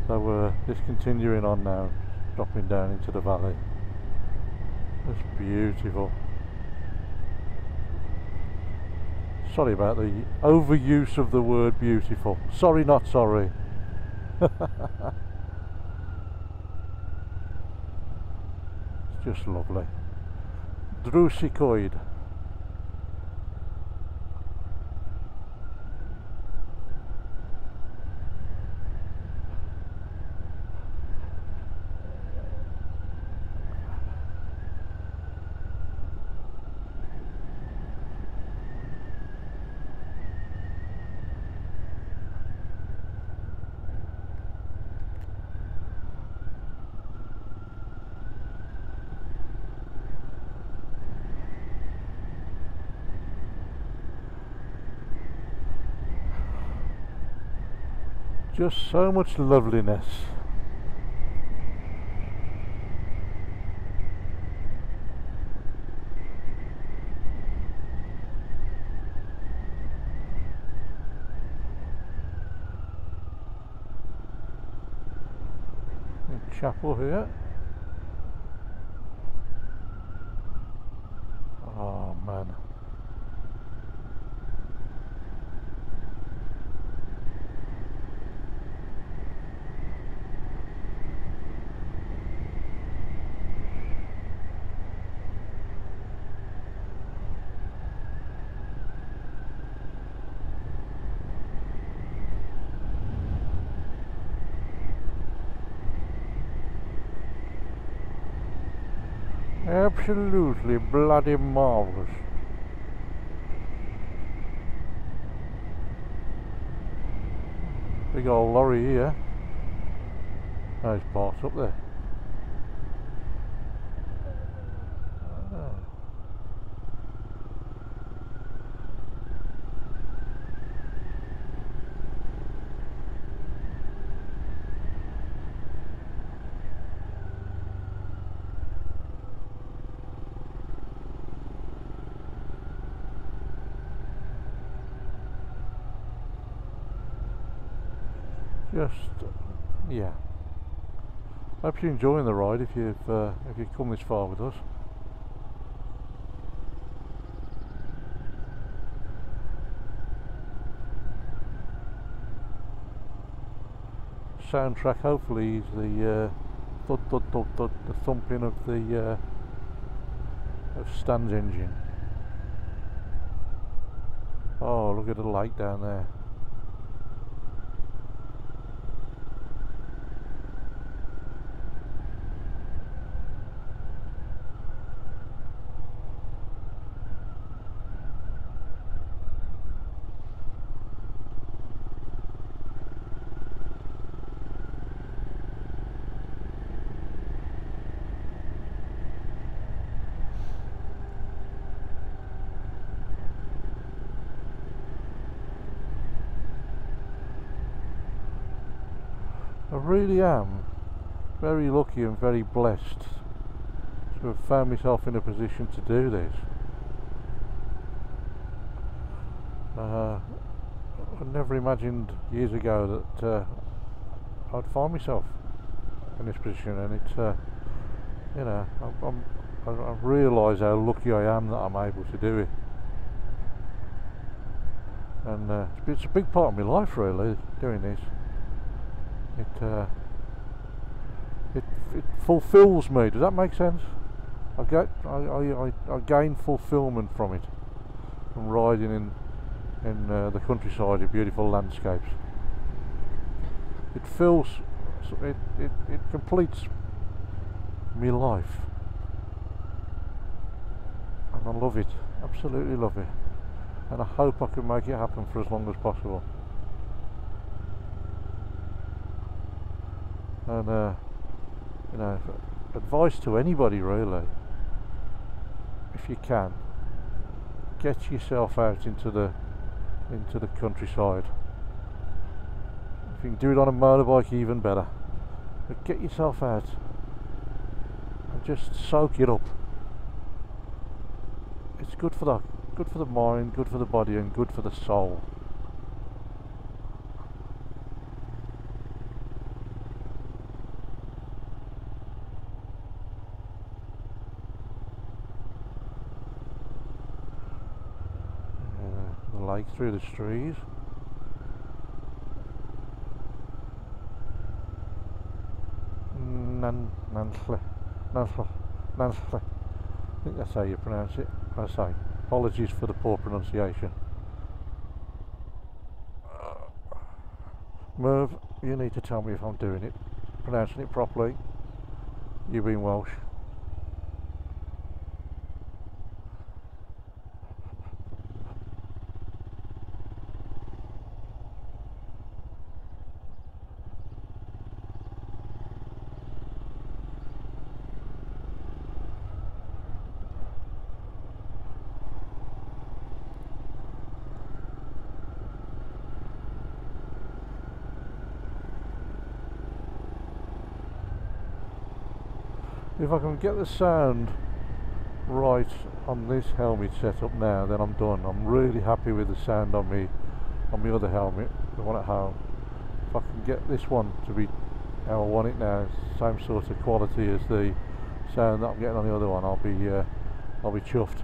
So we're just continuing on now, dropping down into the valley. It's beautiful. Sorry about the overuse of the word beautiful. Sorry, not sorry. It's just lovely. Drwsikoid. Just so much loveliness. Chapel here. Oh man. Absolutely bloody marvellous. Big old lorry here. Nice parts up there. Yeah. Hope you're enjoying the ride if you've come this far with us. Soundtrack hopefully is the thud thud thud thud, the thumping of the of Stan's engine. Oh, look at the lake down there. I really am very lucky and very blessed to have found myself in a position to do this. I never imagined years ago that I'd find myself in this position, and it's you know, I realise how lucky I am that I'm able to do it, and it's a big part of my life really, doing this. It fulfills me. Does that make sense? I gain fulfilment from it, from riding in the countryside in beautiful landscapes. It fills, it completes my life, and I love it. Absolutely love it, and I hope I can make it happen for as long as possible. And you know, advice to anybody really, if you can, get yourself out into the countryside. If you can do it on a motorbike, even better. But get yourself out and just soak it up. It's good for the mind, good for the body, and good for the soul. take through the trees. Nantle. I think that's how you pronounce it. I say, apologies for the poor pronunciation. Merv, you need to tell me if I'm doing it, pronouncing it properly. You being Welsh. If I can get the sound right on this helmet setup now, then I'm done. I'm really happy with the sound on me other helmet, the one at home. If I can get this one to be how I want it now, same sort of quality as the sound that I'm getting on the other one, I'll be chuffed.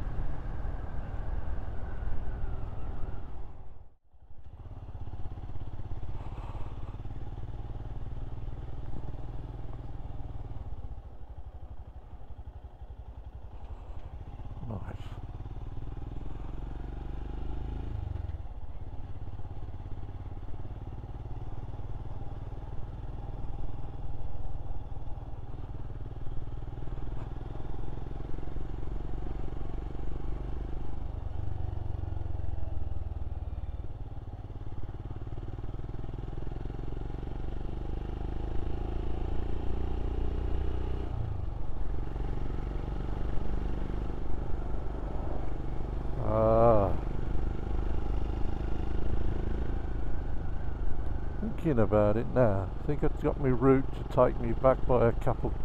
Thinking about it now, I think it's got my route to take me back by a couple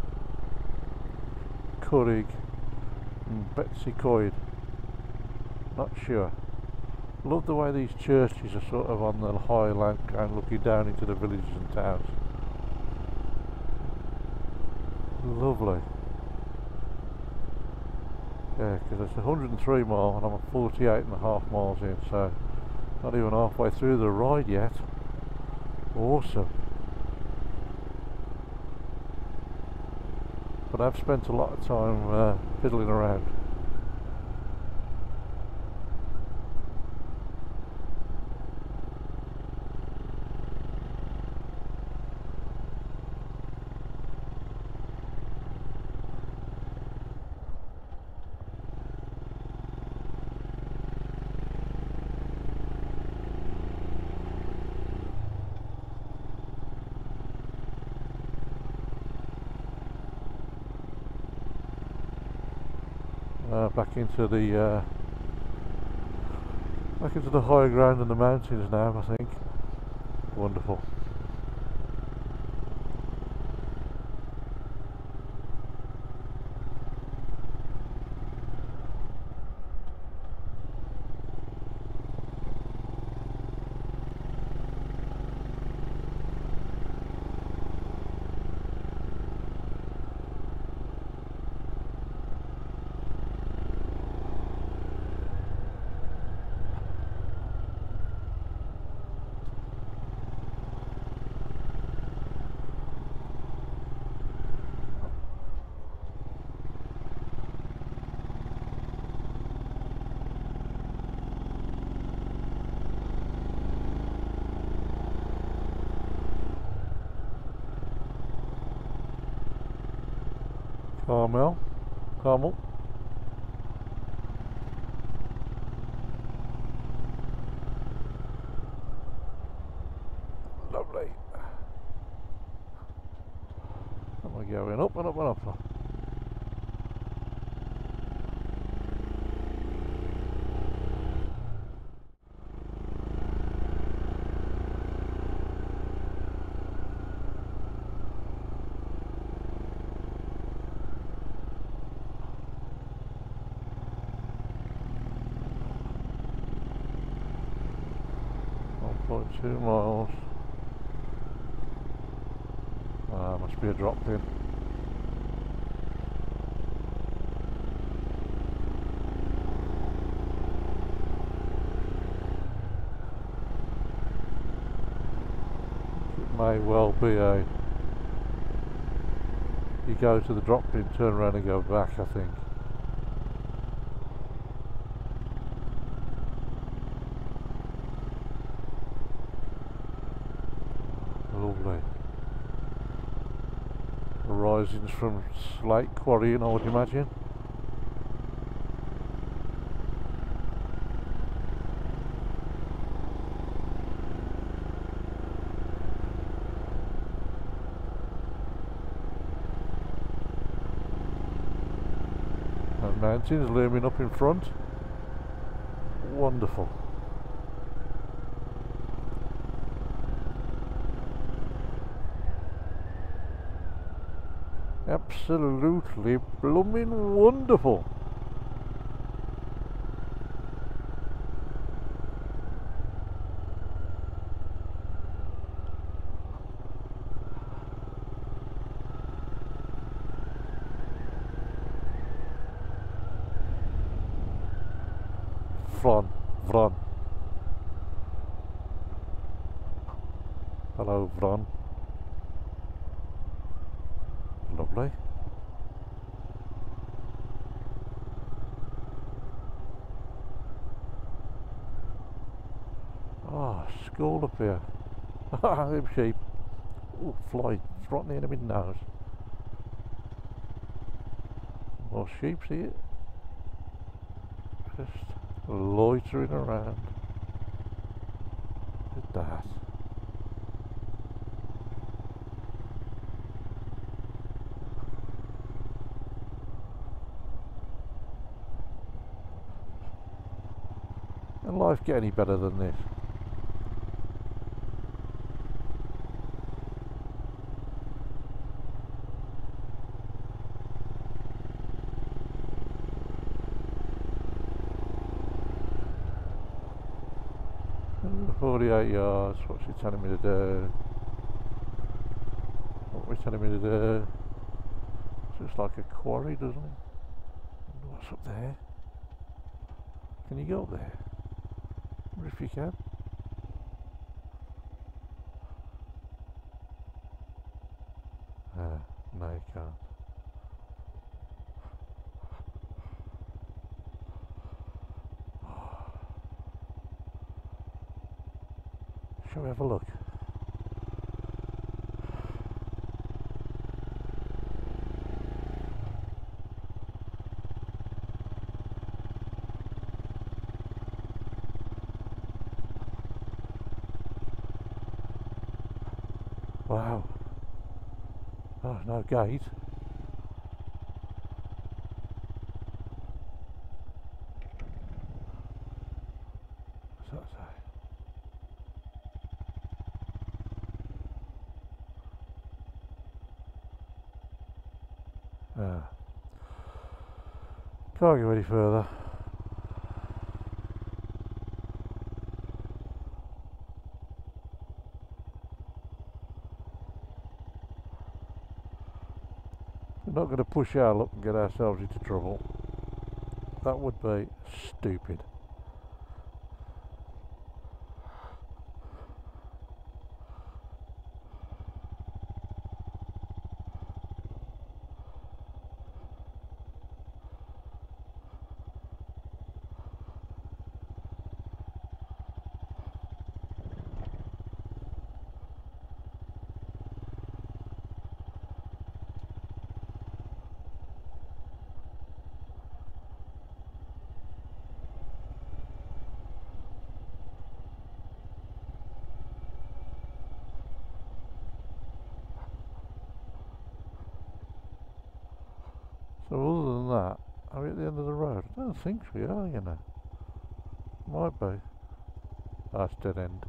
Currig and Betsy Coyd. Not sure. Love the way these churches are sort of on the high land and looking down into the villages and towns. Lovely. Yeah, because it's 103 mile and I'm at 48.5 miles in, so not even halfway through the ride yet. Awesome. But I've spent a lot of time fiddling around. Back into the higher ground and the mountains now, I think. Wonderful. Carmel. Lovely. And we're going up and up and up. About 2 miles. Must be a drop in. may well be a... You go to the drop bin, turn around and go back, I think. Lovely. Risings from slate quarrying, I would imagine. And mountains looming up in front. Wonderful. Absolutely blooming wonderful. Fron. Hello, Fron. Lovely. Ah, school up here. Them sheep. Oh, fly. It's right near my nose. More sheep, see it? Just loitering around. Look at that. Can life get any better than this? Oh, 48 yards, what's she telling me to do? What are we telling me to do? It looks like a quarry, doesn't it? What's up there? Can you go up there? I wonder if you can. No you can't. Shall we have a look? Wow. Oh, no gate. What's that say? Can't go any further. We're not going to push our luck and get ourselves into trouble. That would be stupid. So other than that, are we at the end of the road? I don't think we are, you know. Might be. That's dead end.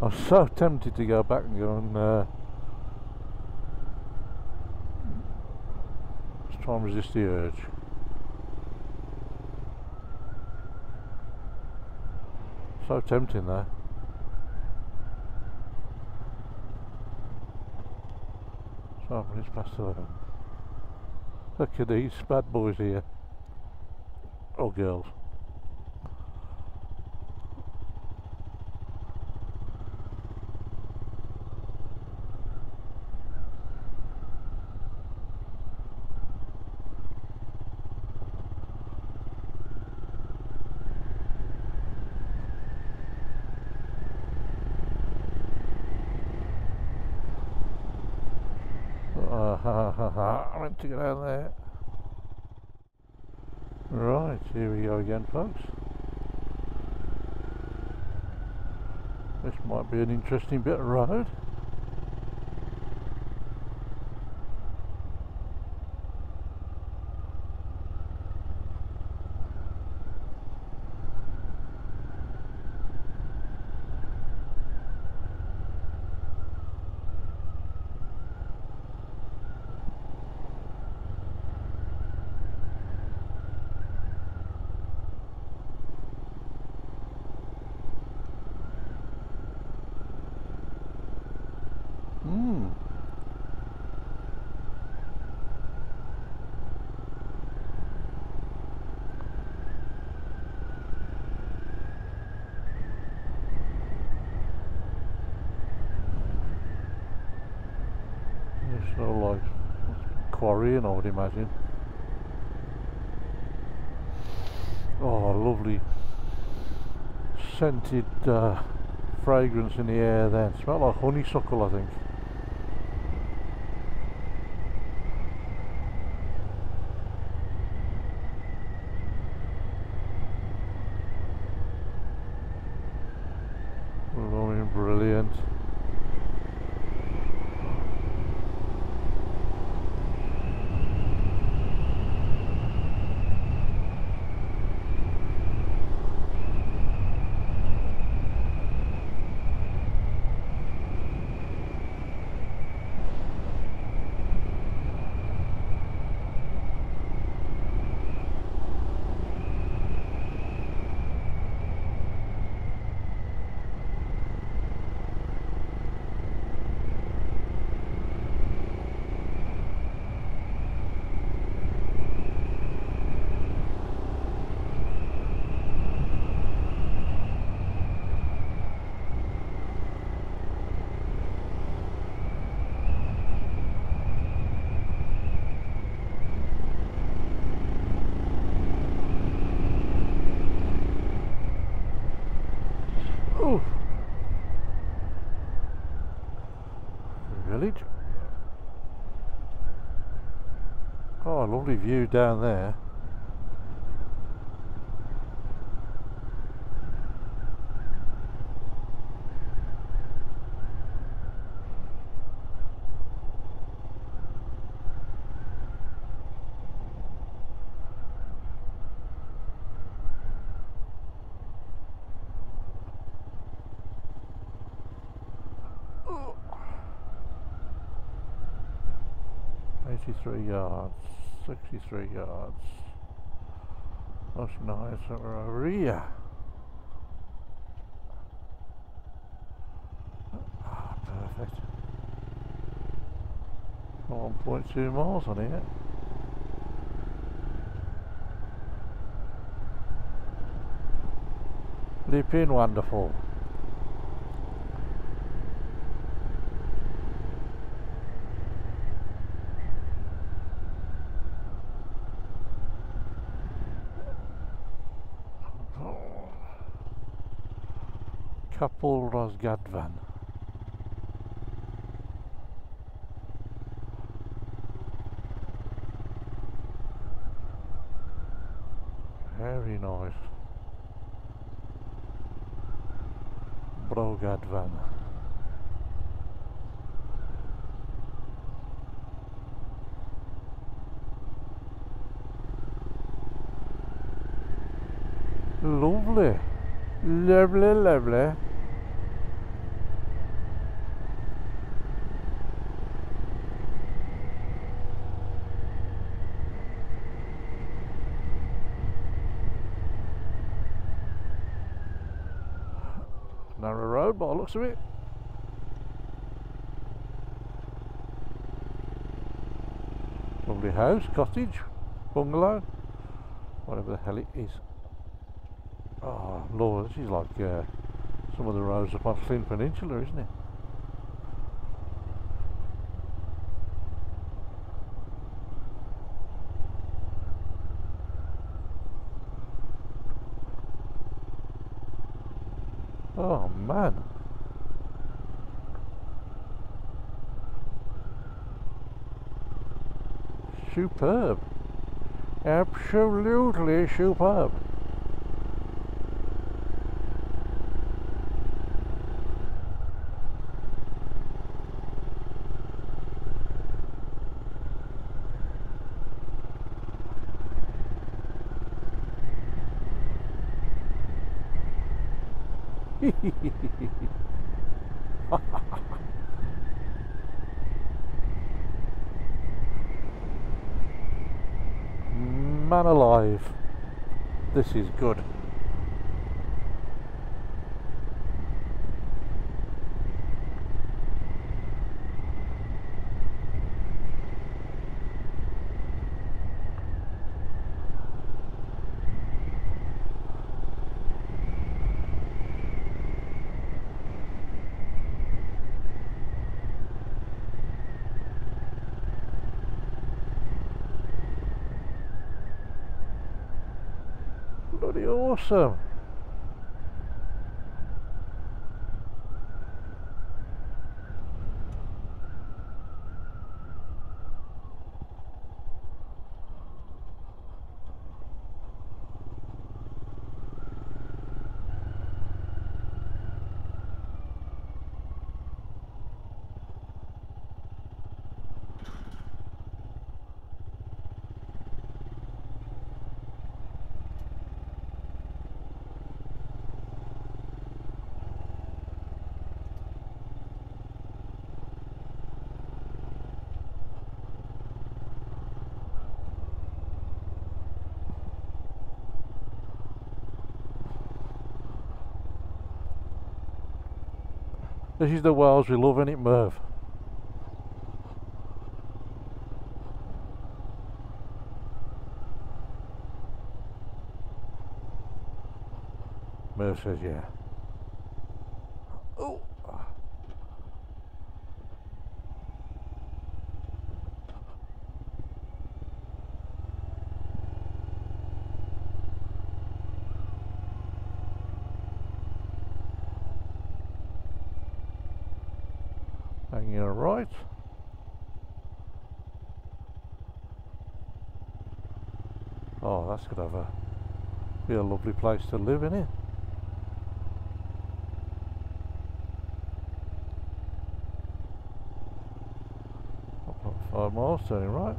was so tempted to go back and go and just try and resist the urge. So tempting there. So it's past 11. Look at these bad boys here. Or girls. I meant to get down there. Right, here we go again, folks. This might be an interesting bit of road. So like quarrying, I would imagine. Oh, lovely scented fragrance in the air then. Smell like honeysuckle, I think. Brilliant. Village. Oh, a lovely view down there. Oh. 83 yards, 63 yards. That's nice. We're over here. Ah, perfect. 1.2 miles on here. Flipping wonderful. Couple Rhosgadfan. Very nice. Rhosgadfan. Lovely. Lovely, lovely. narrow road by the looks of it. Lovely house, cottage, bungalow, whatever the hell it is. Oh Lord, this is like some of the roads up on Llyn Peninsula, isn't it? Oh man. Superb. Absolutely superb. Man alive, this is good. Bloody awesome. This is the Wales we love, ain't it, Merv? Merv says yeah. Oh. Hanging a right. Oh, that's gonna be a lovely place to live, isn't it? 5 miles, turning right.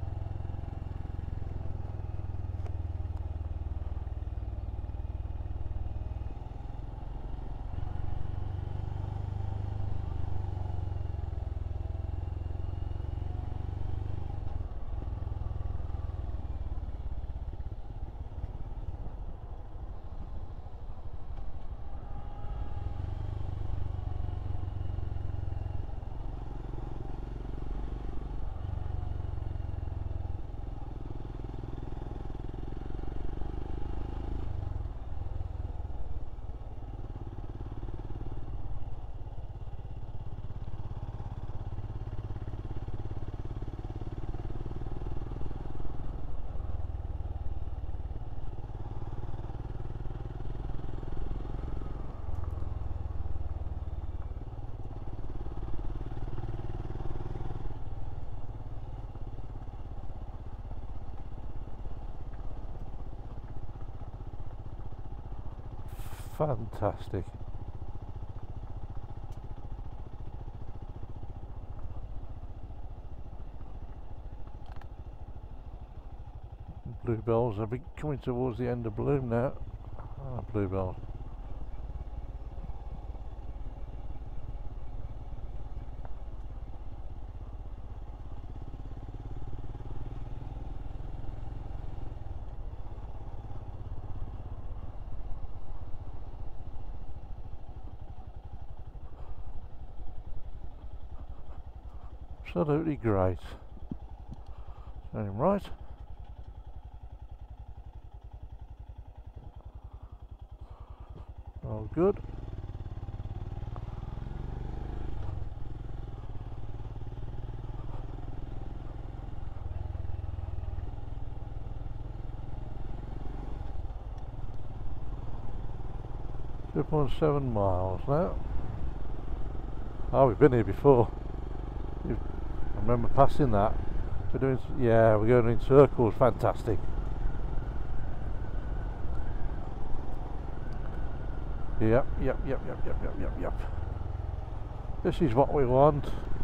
Fantastic. Bluebells are coming towards the end of bloom now. Ah, bluebells. Absolutely great. Turning right. All good. .7 miles now. Oh, we've been here before. I remember passing that. We're doing, yeah, we're going in circles. Fantastic. Yep. This is what we want.